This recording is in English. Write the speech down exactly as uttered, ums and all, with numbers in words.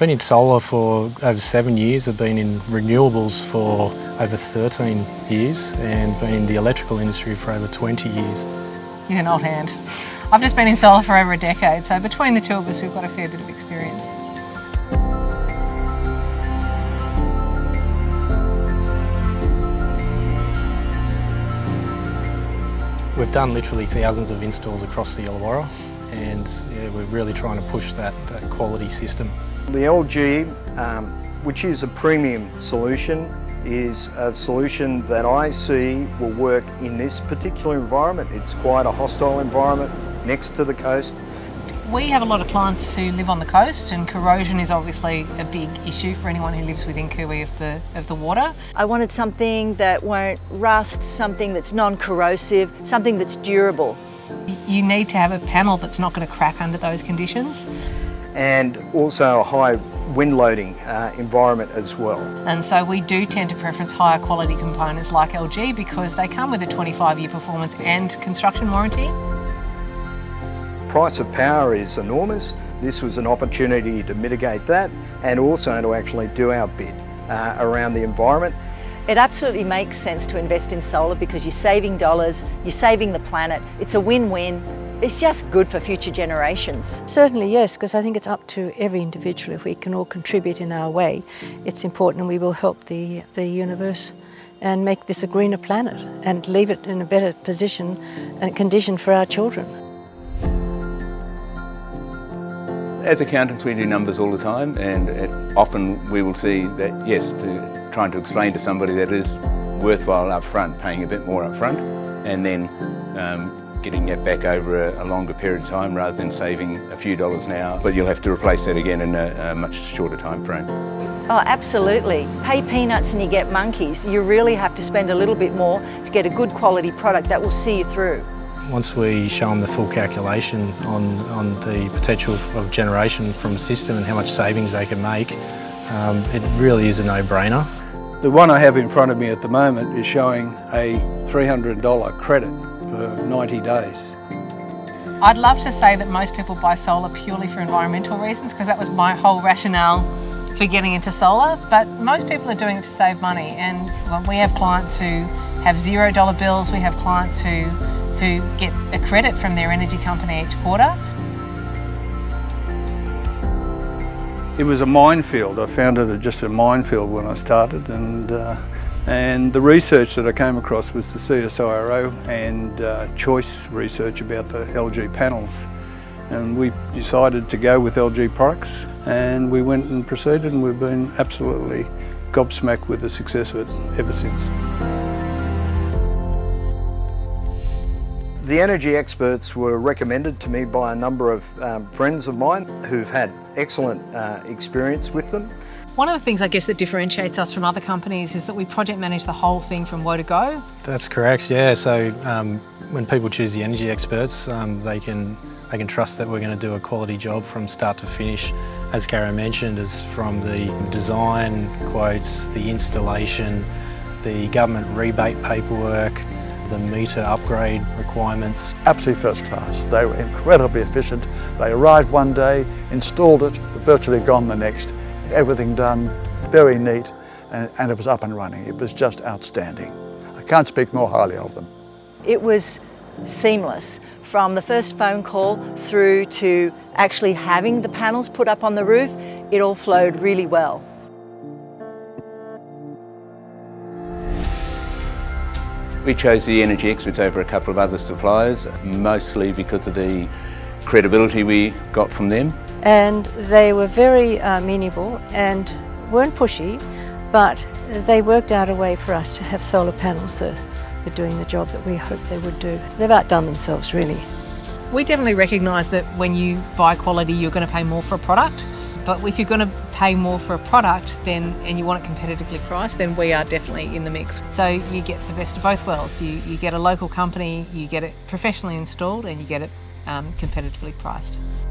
Been in solar for over seven years. I've been in renewables for over thirteen years and been in the electrical industry for over twenty years. He's an old hand. I've just been in solar for over a decade, so between the two of us we've got a fair bit of experience. We've done literally thousands of installs across the Illawarra, and yeah, we're really trying to push that, that quality system. The L G, um, which is a premium solution, is a solution that I see will work in this particular environment. It's quite a hostile environment next to the coast. We have a lot of clients who live on the coast, and corrosion is obviously a big issue for anyone who lives within cooee of the, of the water. I wanted something that won't rust, something that's non-corrosive, something that's durable. You need to have a panel that's not going to crack under those conditions. And also a high wind loading uh, environment as well. And so we do tend to preference higher quality components like L G because they come with a twenty-five year performance and construction warranty. Price of power is enormous. This was an opportunity to mitigate that and also to actually do our bit uh, around the environment. It absolutely makes sense to invest in solar because you're saving dollars, you're saving the planet, it's a win-win. It's just good for future generations. Certainly yes, because I think it's up to every individual. If we can all contribute in our way, it's important, and we will help the, the universe and make this a greener planet and leave it in a better position and condition for our children. As accountants we do numbers all the time, and it, often we will see that yes, to, trying to explain to somebody that it is worthwhile up front, paying a bit more up front, and then um, getting that back over a, a longer period of time rather than saving a few dollars now, but you'll have to replace that again in a, a much shorter time frame. Oh, absolutely. Pay peanuts and you get monkeys. You really have to spend a little bit more to get a good quality product that will see you through. Once we show them the full calculation on, on the potential of generation from a system and how much savings they can make, um, it really is a no-brainer. The one I have in front of me at the moment is showing a three hundred dollar credit for ninety days. I'd love to say that most people buy solar purely for environmental reasons, because that was my whole rationale for getting into solar, but most people are doing it to save money. And well, we have clients who have zero dollar bills, we have clients who, who get a credit from their energy company each quarter. It was a minefield. I found it just a minefield when I started, and uh, And the research that I came across was the C S I R O and uh, choice research about the L G panels. And we decided to go with L G products, and we went and proceeded, and we've been absolutely gobsmacked with the success of it ever since. The energy experts were recommended to me by a number of um, friends of mine who've had excellent uh, experience with them. One of the things I guess that differentiates us from other companies is that we project manage the whole thing from woe to go. That's correct, yeah. So um, when people choose the energy experts, um, they can they can trust that we're going to do a quality job from start to finish. As Carolyn mentioned, is from the design quotes, the installation, the government rebate paperwork, the meter upgrade requirements. Absolutely first class. They were incredibly efficient. They arrived one day, installed it, virtually gone the next. Everything done, very neat, and, and it was up and running. It was just outstanding. I can't speak more highly of them. It was seamless from the first phone call through to actually having the panels put up on the roof. It all flowed really well. We chose the energy experts over a couple of other suppliers, mostly because of the credibility we got from them. And they were very uh, amenable and weren't pushy, but they worked out a way for us to have solar panels that were doing the job that we hoped they would do. They've outdone themselves, really. We definitely recognise that when you buy quality, you're going to pay more for a product. But if you're going to pay more for a product then, and you want it competitively priced, then we are definitely in the mix. So you get the best of both worlds. You, you get a local company, you get it professionally installed, and you get it um, competitively priced.